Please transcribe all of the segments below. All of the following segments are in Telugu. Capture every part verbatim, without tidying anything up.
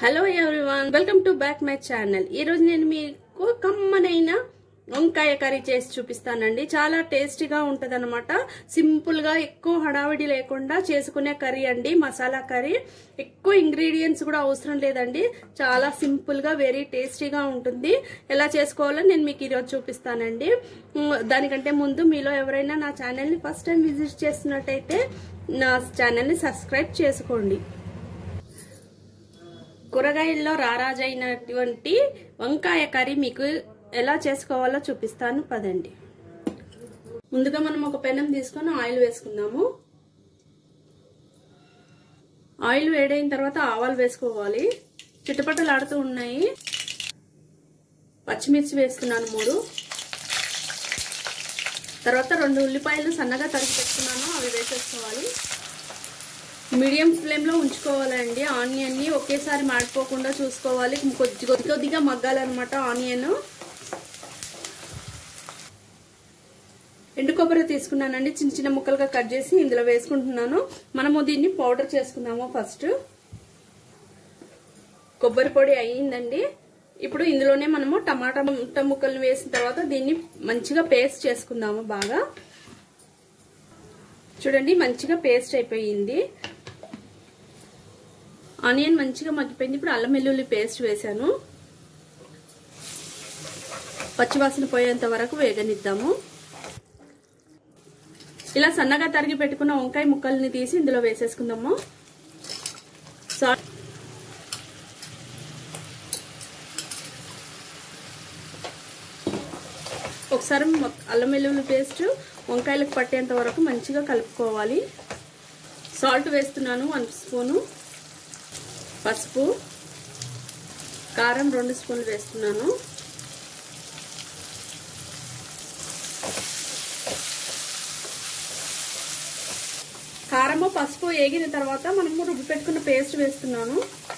Hello everyone, welcome to back my channel. ఈ రోజు నేను మీకు కమ్మనైన వంకాయ కర్రీ చేసి చూపిస్తానండి. చాలా టేస్టీగా ఉంటది అనమాట. సింపుల్ గా ఎక్కువ హడావిడి లేకుండా చేసుకునే కర్రీ అండి. మసాలా కర్రీ, ఎక్కువ ఇంగ్రీడియంట్స్ కూడా అవసరం లేదండి. చాలా సింపుల్ గా వెరీ టేస్టీగా ఉంటుంది. ఎలా చేసుకోవాలో నేను మీకు ఈరోజు చూపిస్తానండి. దానికంటే ముందు మీలో ఎవరైనా నా ఛానల్ ని ఫస్ట్ టైం విజిట్ చేస్తున్నట్టయితే నా ఛానల్ ని సబ్స్క్రైబ్ చేసుకోండి. కూరగాయల్లో రారాజైనటువంటి వంకాయ కర్రీ మీకు ఎలా చేసుకోవాలో చూపిస్తాను పదండి. ముందుగా మనం ఒక పెనం తీసుకొని ఆయిల్ వేసుకుందాము. ఆయిల్ వేడైన తర్వాత ఆవాలు వేసుకోవాలి. చిటపటలాడుతూ ఉన్నాయి. పచ్చిమిర్చి వేస్తున్నాను మూడు. తర్వాత రెండు ఉల్లిపాయలు సన్నగా తరిగి పెట్టుకున్నాను, అవి వేసేసుకోవాలి. మీడియం ఫ్లేమ్ లో ఉంచుకోవాలండి. ఆనియన్ ని ఒకేసారి మాడిపోకుండా చూసుకోవాలి. కొద్ది కొద్ది కొద్దిగా మగ్గాలన్నమాట ఆనియన్. ఎండు కొబ్బరి తీసుకున్నానండి, చిన్న చిన్న ముక్కలుగా కట్ చేసి ఇందులో వేసుకుంటున్నాను. మనము దీన్ని పౌడర్ చేసుకుందాము. ఫస్ట్ కొబ్బరి పొడి అయ్యిందండి. ఇప్పుడు ఇందులోనే మనము టమాటా ముక్కలు వేసిన తర్వాత దీన్ని మంచిగా పేస్ట్ చేసుకుందాము. బాగా చూడండి, మంచిగా పేస్ట్ అయిపోయింది. ఆనియన్ మంచిగా మగ్గిపోయింది. ఇప్పుడు అల్లం వెల్లుల్లి పేస్ట్ వేసాను. పచ్చివాసన పోయేంత వరకు వేగనిద్దాము. ఇలా సన్నగా తరిగి పెట్టుకున్న వంకాయ ముక్కల్ని తీసి ఇందులో వేసేసుకుందాము. సాల్ట్, ఒకసారి అల్లం వెల్లుల్లి పేస్ట్ వంకాయలకు పట్టేంత వరకు మంచిగా కలుపుకోవాలి. సాల్ట్ వేస్తున్నాను వన్ స్పూను. పసుపు, కారం రెండు స్పూన్లు వేస్తున్నాను. కారము పసుపు వేగిన తర్వాత మనము రుబ్బి పెట్టుకున్న పేస్ట్ వేస్తున్నాను.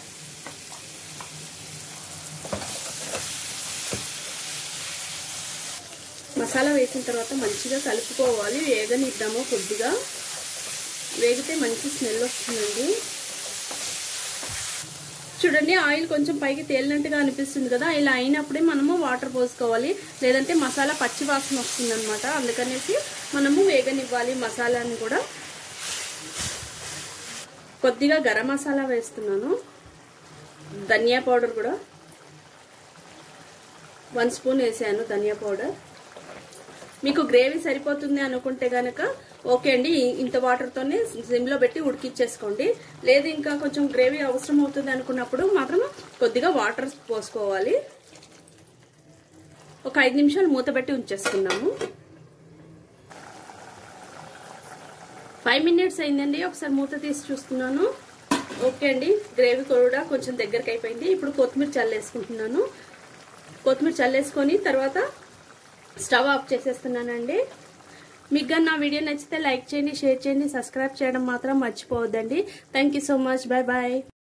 మసాలా వేసిన తర్వాత మంచిగా కలుపుకోవాలి. వేగనిద్దాము. కొద్దిగా వేగితే మంచి స్మెల్ వస్తుందండి. చూడండి, ఆయిల్ కొంచెం పైకి తేలినట్టుగా అనిపిస్తుంది కదా. ఇలా అయినప్పుడే మనము వాటర్ పోసుకోవాలి, లేదంటే మసాలా పచ్చి వాసన వస్తుంది అనమాట. అందుకనేసి మనము వేగనివ్వాలి మసాలాని కూడా. కొద్దిగా గరం మసాలా వేస్తున్నాను. ధనియా పౌడర్ కూడా వన్ స్పూన్ వేసాను. ధనియా పౌడర్ మీకు గ్రేవీ సరిపోతుంది అనుకుంటే గనక ఓకే అండి, ఇంత వాటర్ తోనే సిమ్ లో పెట్టి ఉడికిచ్చేసుకోండి. లేదు ఇంకా కొంచెం గ్రేవీ అవసరం అవుతుంది అనుకున్నప్పుడు మాత్రం కొద్దిగా వాటర్ పోసుకోవాలి. ఒక ఐదు నిమిషాలు మూత పెట్టి ఉంచేసుకున్నాము. ఫైవ్ మినిట్స్ అయిందండి. ఒకసారి మూత తీసి చూస్తున్నాను. ఓకే అండి, గ్రేవీ కూడా కొంచెం దగ్గరకు అయిపోయింది. ఇప్పుడు కొత్తిమీర చల్లేసుకుంటున్నాను. కొత్తిమీర చల్లేసుకొని తర్వాత స్టవ్ ఆఫ్ చేసేస్తున్నానండి. మీకు కానీ నా వీడియో నచ్చితే లైక్ చేయండి, షేర్ చేయండి, సబ్స్క్రైబ్ చేయడం మాత్రం మర్చిపోవద్దండి. Thank you so much. Bye bye.